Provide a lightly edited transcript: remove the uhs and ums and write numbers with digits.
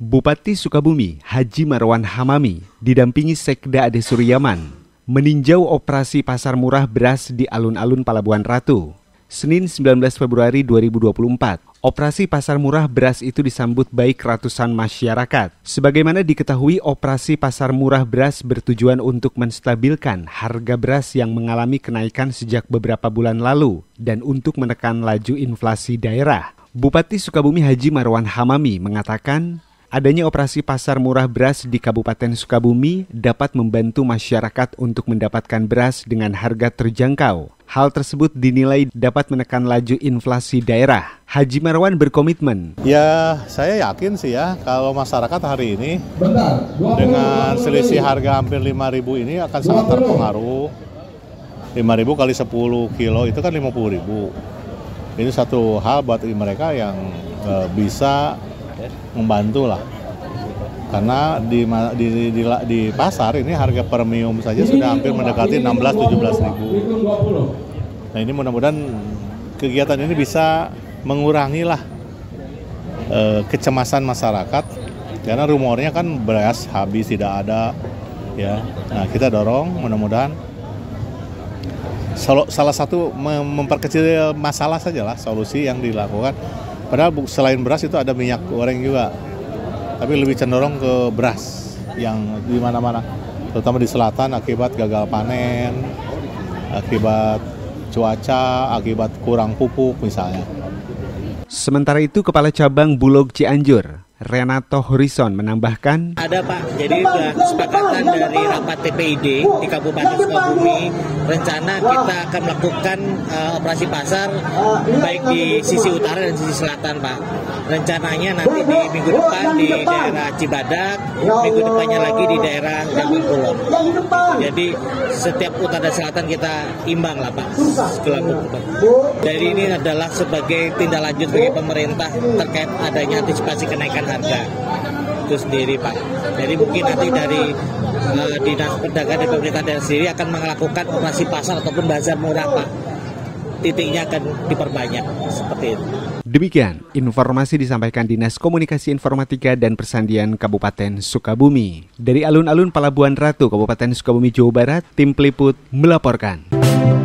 Bupati Sukabumi, Haji Marwan Hamami, didampingi Sekda Ade Suryaman, meninjau operasi pasar murah beras di alun-alun Palabuhan Ratu. Senin 19 Februari 2024, operasi pasar murah beras itu disambut baik ratusan masyarakat. Sebagaimana diketahui, operasi pasar murah beras bertujuan untuk menstabilkan harga beras yang mengalami kenaikan sejak beberapa bulan lalu dan untuk menekan laju inflasi daerah. Bupati Sukabumi Haji Marwan Hamami mengatakan, adanya operasi pasar murah beras di Kabupaten Sukabumi dapat membantu masyarakat untuk mendapatkan beras dengan harga terjangkau. Hal tersebut dinilai dapat menekan laju inflasi daerah. Haji Marwan berkomitmen. Ya, saya yakin sih ya kalau masyarakat hari ini dengan selisih harga hampir 5.000 ini akan sangat terpengaruh. 5.000 kali 10 kilo itu kan 50.000. Ini satu hal buat mereka yang bisa membantu lah, karena di pasar ini harga premium saja sudah hampir mendekati 16-17 ribu. Nah ini mudah-mudahan kegiatan ini bisa mengurangi lah kecemasan masyarakat, karena rumornya kan beras habis tidak ada ya. Nah kita dorong mudah-mudahan salah satu memperkecil masalah sajalah solusi yang dilakukan. Padahal selain beras itu ada minyak goreng juga, tapi lebih cenderung ke beras yang di mana-mana, terutama di selatan akibat gagal panen, akibat cuaca, akibat kurang pupuk misalnya. Sementara itu, Kepala Cabang Bulog Cianjur, Renato Horizon menambahkan, ada Pak, jadi kesepakatan dari rapat TPID di Kabupaten Sukabumi, rencana kita akan melakukan operasi pasar baik di sisi utara dan sisi selatan Pak. Rencananya nanti di minggu depan di daerah Cibadak, minggu depannya lagi di daerah Jambil Kulon. Jadi setiap utara dan selatan kita imbang lah Pak. Jadi ini adalah sebagai tindak lanjut bagi pemerintah terkait adanya antisipasi kenaikan harga itu sendiri Pak. Jadi mungkin nanti dari Dinas Perdagangan dan Pemerintah Daerah sendiri akan melakukan operasi pasar ataupun bazar murah Pak. Titiknya akan diperbanyak seperti itu. Demikian informasi disampaikan Dinas Komunikasi Informatika dan Persandian Kabupaten Sukabumi. Dari alun-alun Palabuhan Ratu, Kabupaten Sukabumi, Jawa Barat, tim peliput melaporkan.